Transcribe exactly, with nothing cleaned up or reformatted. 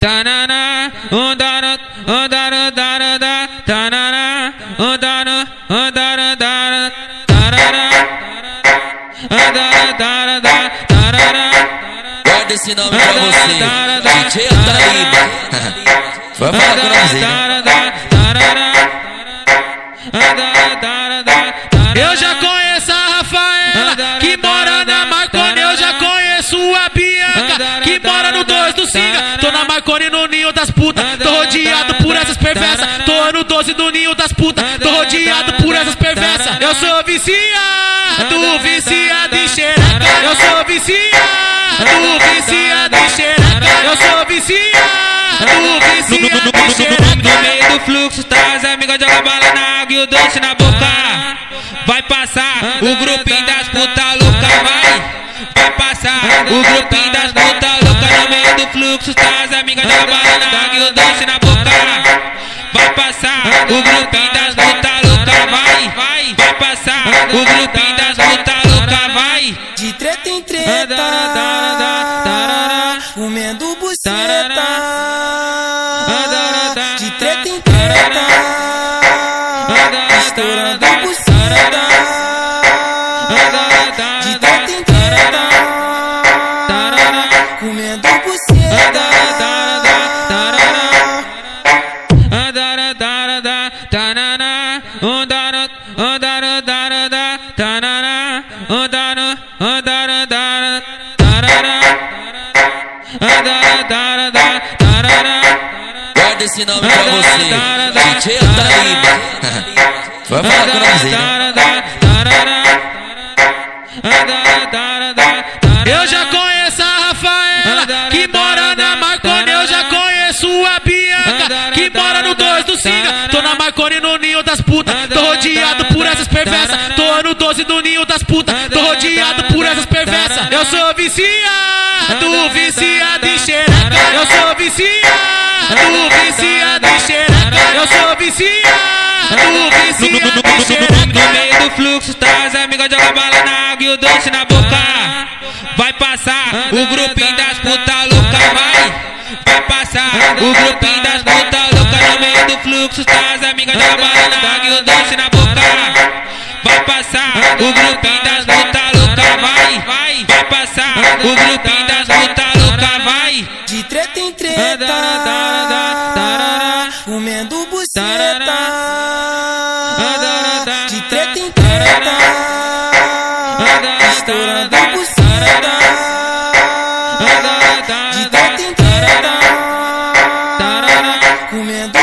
tanana, andara, andara, dara, da, tanana, andara, andara, dara, tarara, andara, dara, da, tarara. Guarda esse nome pra você, D J Taliba. Vai falar com nós aí. Eu já conheço a Rafaela, que mora na Marconi. Eu já conheço a Bianca, que mora no dois do Singa. Tô na Marconi no ninho das putas, tô rodeado por essas perversas. Tô no doze do ninho das putas, tô rodeado por essas perversas. Eu sou viciado, viciado em xereca. Eu sou viciado, viciado em xereca. Eu sou viciado, viciado em xereca. No meio do fluxo, tá as amigas joga bala na água e o doce na boca. Vai passar o grupinho das puta louca, vai. Vai passar o grupinho das puta louca. No meio do fluxo, tá as amigas joga bala na água e o doce na boca. Vai passar o grupinho das puta louca, vai. Vai, vai passar o grupinho das puta louca, vai. De treta em treta, comendo buceta. De treta em treta, estourando buceta. De treta em treta, comendo buceta. Tanana, andara, andara, dara, da, tanana, andara, andara, dara, tarara, andara, dara, da, tarara. Guarda esse nome pra você, D J Taliba. Vai falar com nós aí. Eu já conheço a Rafaela, que mora na Marconi. Eu já conheço a Bianca, que mora no dois do Singa. Tô na Marconi no ninho das putas, tô rodeado por essas perversas. Tô no doze do ninho das putas, tô rodeado por essas perversas. Eu sou viciado, viciado em xereca. Eu sou viciado, viciado em xereca. Eu sou viciado, viciado em xereca. No meio do fluxo, tá as amigas joga bala na água e o doce na boca. Vai passar o grupinho das puta louca, vai. Vai passar o grupinho das puta louca. No meio do fluxo, tá as amigas joga bala na água e o doce na boca. Vai passar o grupinho das puta louca, vai. Vai, vai passar o grupinho das puta louca, vai. De treta em treta, comendo buceta. De treta em treta, estourando buceta. De treta em treta, comendo